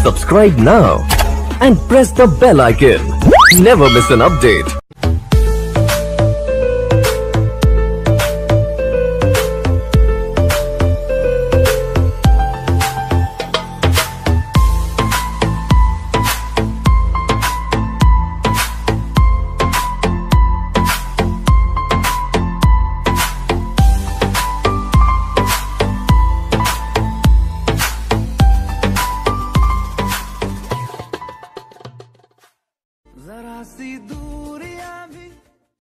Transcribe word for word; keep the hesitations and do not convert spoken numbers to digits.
Subscribe now and press the bell icon. Never miss an update.